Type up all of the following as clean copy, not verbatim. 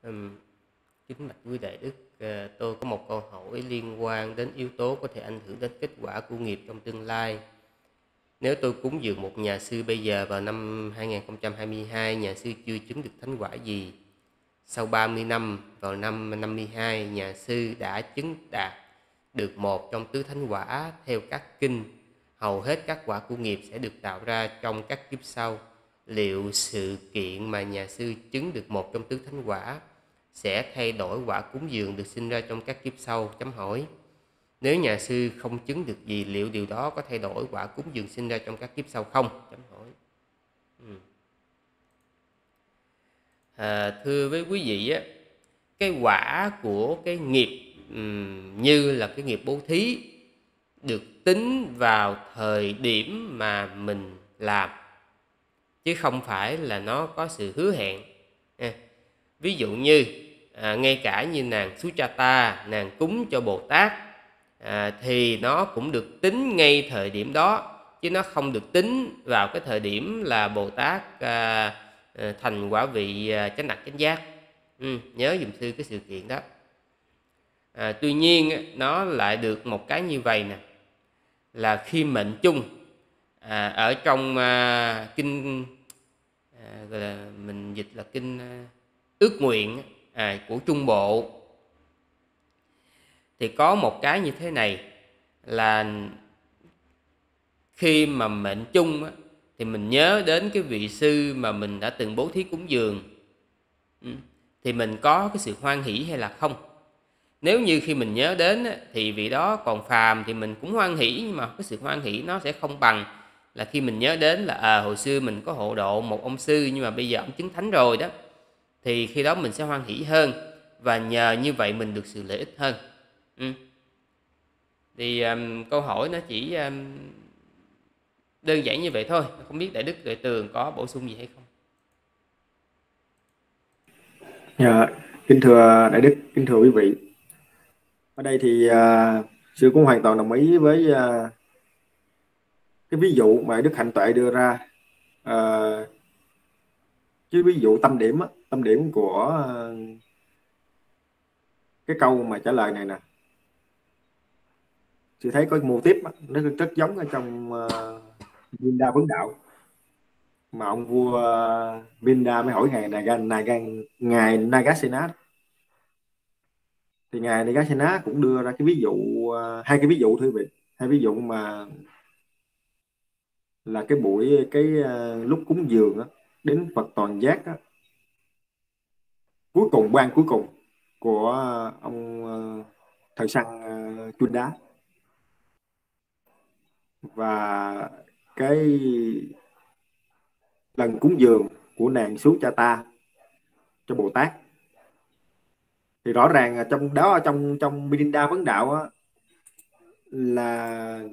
Ừm, Kính bạch quý đại đức, tôi có một câu hỏi liên quan đến yếu tố có thể ảnh hưởng đến kết quả của nghiệp trong tương lai. Nếu tôi cúng dường một nhà sư bây giờ vào năm 2022, nhà sư chưa chứng được thánh quả gì. Sau 30 năm, vào năm 52, nhà sư đã chứng đạt được một trong tứ thánh quả theo các kinh. Hầu hết các quả của nghiệp sẽ được tạo ra trong các kiếp sau. Liệu sự kiện mà nhà sư chứng được một trong tứ thánh quả sẽ thay đổi quả cúng dường được sinh ra trong các kiếp sau? Chấm hỏi. Nếu nhà sư không chứng được gì, liệu điều đó có thay đổi quả cúng dường sinh ra trong các kiếp sau không? Chấm hỏi. Thưa với quý vị á, cái quả của cái nghiệp như là cái nghiệp bố thí được tính vào thời điểm mà mình làm, chứ không phải là nó có sự hứa hẹn. Ví dụ như ngay cả như nàng Sujata, nàng cúng cho Bồ Tát, thì nó cũng được tính ngay thời điểm đó, chứ nó không được tính vào cái thời điểm là Bồ Tát thành quả vị chánh đẳng chánh giác. Nhớ dùm sư cái sự kiện đó. Tuy nhiên nó lại được một cái như vậy nè, là khi mệnh chung ở trong kinh gọi là mình dịch là kinh ước nguyện của Trung Bộ, thì có một cái như thế này là khi mà mệnh chung thì mình nhớ đến cái vị sư mà mình đã từng bố thí cúng dường, thì mình có cái sự hoan hỷ hay là không. Nếu như khi mình nhớ đến thì vị đó còn phàm thì mình cũng hoan hỷ, nhưng mà cái sự hoan hỷ nó sẽ không bằng là khi mình nhớ đến là hồi xưa mình có hộ độ một ông sư nhưng mà bây giờ ông chứng thánh rồi đó, thì khi đó mình sẽ hoan hỷ hơn, và nhờ như vậy mình được sự lợi ích hơn. Thì câu hỏi nó chỉ đơn giản như vậy thôi. Không biết đại đức Tuệ Tường có bổ sung gì hay không? Dạ, kính thưa đại đức, kính thưa quý vị. Ở đây thì sư cũng hoàn toàn đồng ý với cái ví dụ mà Đức Hạnh Tuệ đưa ra. À, cái ví dụ tâm điểm của cái câu mà trả lời này nè, sư thấy có mô típ nó rất giống ở trong Vinda Vấn Đạo, mà ông vua Vinda mới hỏi ngài Nagasena. Thì ngài Nagasena cũng đưa ra cái ví dụ, hai cái ví dụ thưa quý vị, hai ví dụ mà là cái lúc cúng dường đến Phật toàn giác cuối cùng, ban cuối cùng của ông thời săn Chuân Đá, và cái lần cúng dường của nàng Sú Cha Ta cho Bồ Tát. Thì rõ ràng trong đó, trong trong Mirinda Vấn Đạo là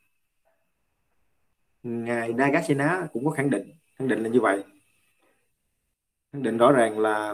ngài Nagasena cũng có khẳng định là như vậy, khẳng định rõ ràng là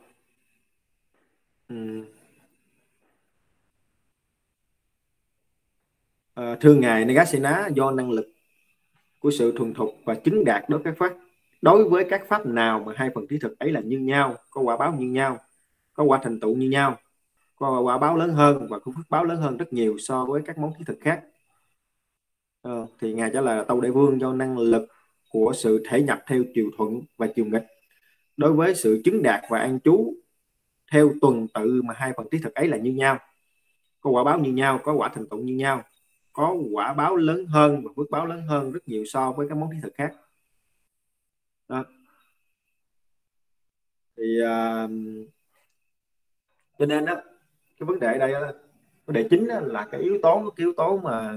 thưa ngài Nagasena, do năng lực của sự thuần thục và chứng đạt đối với các pháp nào mà hai phần thí thực ấy là như nhau, có quả báo như nhau, có quả thành tựu như nhau, có quả báo lớn hơn và có phước báo lớn hơn rất nhiều so với các món thí thực khác. Thì ngài trả lời là tâu đại vương, do năng lực của sự thể nhập theo chiều thuận và chiều nghịch đối với sự chứng đạt và an trú theo tuần tự mà hai phần thí thực ấy là như nhau, có quả báo như nhau, có quả thành tựu như nhau, có quả báo lớn hơn và phước báo lớn hơn rất nhiều so với các món thí thực khác. Đó. Thì cho nên đó, cái vấn đề ở đây đó, vấn đề chính đó là cái yếu tố mà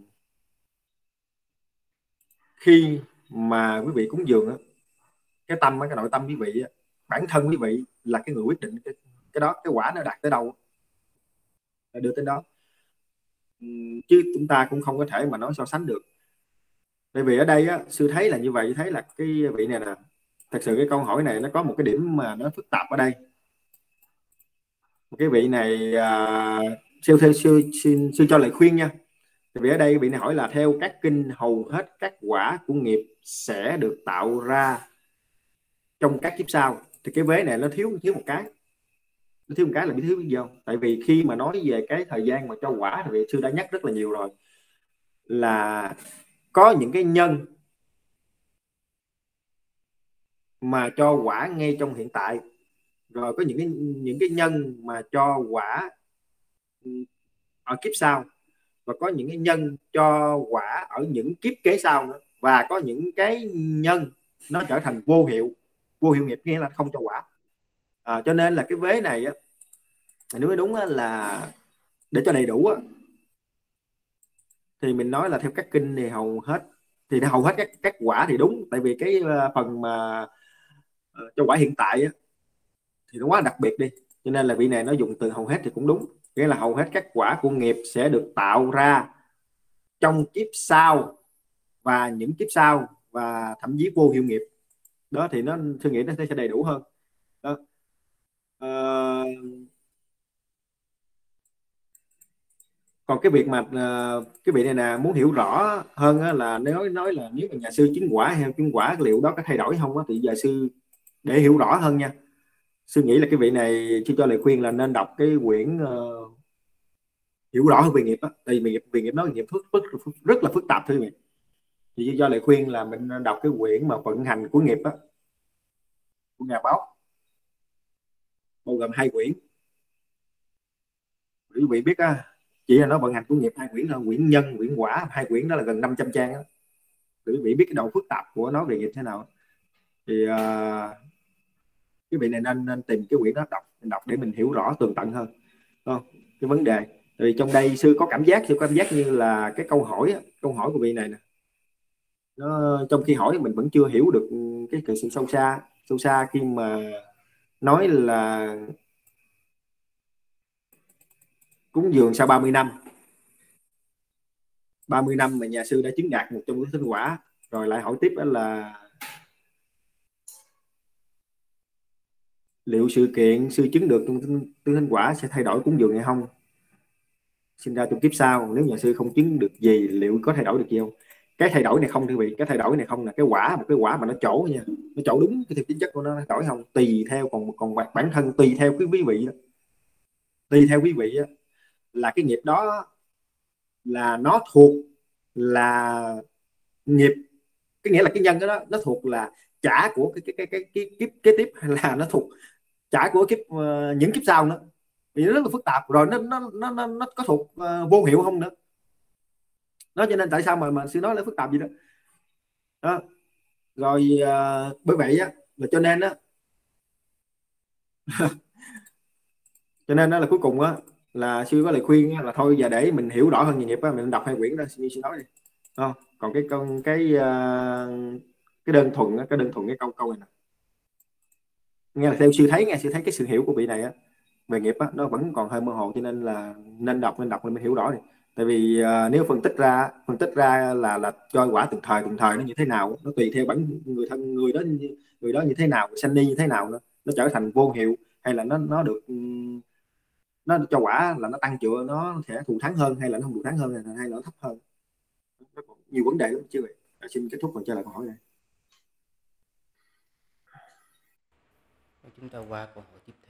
khi mà quý vị cúng dường đó, cái tâm, cái nội tâm quý vị, bản thân quý vị là cái người quyết định cái đó, cái quả nó đạt tới đâu là đưa tới đó. Chứ chúng ta cũng không có thể mà nói so sánh được. Bởi vì ở đây á, sư thấy là như vậy, thấy là cái vị này nè, thật sự cái câu hỏi này nó có một cái điểm mà nó phức tạp ở đây. Cái vị này sư cho lời khuyên nha. Vì ở đây vị này hỏi là theo các kinh, hầu hết các quả của nghiệp sẽ được tạo ra trong các kiếp sau. Thì cái vế này nó thiếu một cái. nó thiếu một cái là biết thiếu biết gì không? Tại vì khi mà nói về cái thời gian mà cho quả thì sư đã nhắc rất là nhiều rồi, là có những cái nhân mà cho quả ngay trong hiện tại, rồi có những cái nhân mà cho quả ở kiếp sau, và có những cái nhân cho quả ở những kiếp kế sau nữa, và có những cái nhân nó trở thành vô hiệu nghiệp, nghĩa là không cho quả. Cho nên là cái vế này á, nếu mới đúng á, là để cho đầy đủ á, thì mình nói là theo các kinh thì hầu hết các quả thì đúng, tại vì cái phần mà cho quả hiện tại á, thì nó quá đặc biệt đi, cho nên là vị này nó dùng từ hầu hết thì cũng đúng, nghĩa là hầu hết các quả của nghiệp sẽ được tạo ra trong kiếp sau và những kiếp sau, và thậm chí vô hiệu nghiệp. Đó thì nó suy nghĩ nó sẽ đầy đủ hơn. Đó. Ờ, Còn cái việc mà cái vị này nè muốn hiểu rõ hơn á, là nói là nếu mà nhà sư chứng quả hay chứng quả liệu đó có thay đổi không á, thì giờ sư để hiểu rõ hơn nha, sư nghĩ là cái vị này sư cho lời khuyên là nên đọc cái quyển hiểu rõ hơn về nghiệp á, tại vì về nghiệp nó nghiệp rất là phức tạp thưa quý vị. Thì sư cho lời khuyên là mình nên đọc cái quyển mà vận hành của nghiệp á, của nhà báo, bao gồm 2 quyển. Quý vị biết á, chỉ là nó vận hành của nghiệp 2 quyển là quyển nhân, quyển quả, 2 quyển đó là gần 500 trang á. Quý vị biết cái độ phức tạp của nó về nghiệp thế nào, thì quý vị này nên tìm cái quyển đó đọc để mình hiểu rõ tường tận hơn, không cái vấn đề. Thì trong đây sư có cảm giác như là cái câu hỏi của vị này nè, nó trong khi hỏi mình vẫn chưa hiểu được cái sự sâu xa khi mà nói là cúng dường sau 30 năm, 30 năm mà nhà sư đã chứng đạt một trong những thành quả, rồi lại hỏi tiếp đó là liệu sự kiện sư chứng được tương thành quả sẽ thay đổi cúng dường hay không, sinh ra trong kiếp sau nếu nhà sư không chứng được gì liệu có thay đổi được gì không. Cái thay đổi này không thưa vị, cái thay đổi này không là một cái quả mà nó trổ nha, nó trổ đúng cái tính chất của nó, thay đổi không tùy theo, còn bản thân tùy theo cái quý vị đó, tùy theo quý vị đó, là cái nghiệp đó là nó thuộc là nghiệp, cái nghĩa là cái nhân đó nó thuộc là trả của cái kiếp kế tiếp, hay là nó thuộc trả của những kiếp sau nữa, vì nó rất là phức tạp, rồi nó có thuộc vô hiệu không nữa. Đó cho nên tại sao mà sư nói là phức tạp gì đó. Đó rồi bởi vậy á, là cho nên đó là cuối cùng á, là sư có lời khuyên á, là thôi giờ để mình hiểu rõ hơn về nghiệp á, mình đọc 2 quyển đó như sư nói đi. Không? Còn cái đơn thuần á, cái câu câu này nè, nghe là theo sư thấy, nghe sư thấy cái sự hiểu của vị này á về nghiệp á, nó vẫn còn hơi mơ hồ, cho nên là nên đọc nên mới hiểu rõ đi. Tại vì nếu phân tích ra là cho quả từng thời nó như thế nào, nó tùy theo bản người đó như thế nào, sanh ni như thế nào nữa, nó trở thành vô hiệu, hay là nó được nó cho quả là nó tăng trưởng, nó sẽ thù thắng hơn, hay là nó không thù thắng hơn, hay là nó thấp hơn. Nó còn nhiều vấn đề lắm chứ vậy. Xin kết thúc bằng trả lời câu hỏi này. Chúng ta qua câu hỏi tiếp